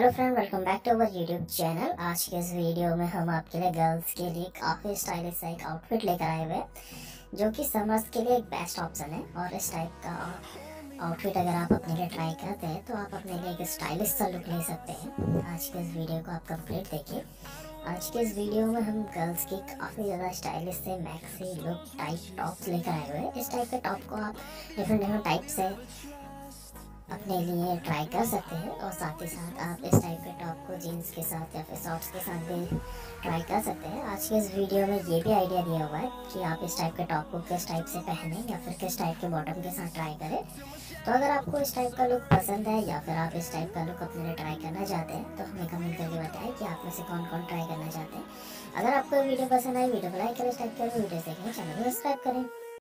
Hello friend, welcome back to our YouTube channel. आज के इस वीडियो में हम आपके लिए गर्ल्स के लिए काफ़ी स्टाइलिश सा एक आउटफिट लेकर आए हुए हैं जो कि समर्स के लिए एक बेस्ट ऑप्शन है। और इस टाइप का आउटफिट अगर आप अपने लिए ट्राई करते हैं तो आप अपने लिए एक स्टाइलिश सा लुक ले सकते हैं। आज के इस वीडियो को आप कंप्लीट देखिए। आज के इस वीडियो में हम गर्ल्स की काफ़ी ज़्यादा स्टाइलिश से मैक्सी लुक टाइप टॉप्स लेकर आए हुए हैं। इस टाइप के टॉप को आप डिफरेंट टाइप से अपने लिए ट्राई कर सकते हैं और साथ ही साथ आप इस टाइप के टॉप को जीन्स के साथ या फिर शॉर्ट्स के साथ भी ट्राई कर सकते हैं। आज के इस वीडियो में ये भी आइडिया दिया हुआ है कि आप इस टाइप के टॉप को किस टाइप से पहने या फिर किस टाइप के बॉटम के साथ ट्राई करें। तो अगर आपको इस टाइप का लुक पसंद है या फिर आप इस टाइप का लुक अपने लिए ट्राई करना चाहते हैं तो हमें कमेंट करके बताएं कि आप में से कौन कौन ट्राई करना चाहते हैं। अगर आपको वीडियो पसंद आई, वीडियो को लाइक करें, टाइप करें, वीडियो देखें, चैनल को सब्सक्राइब करें।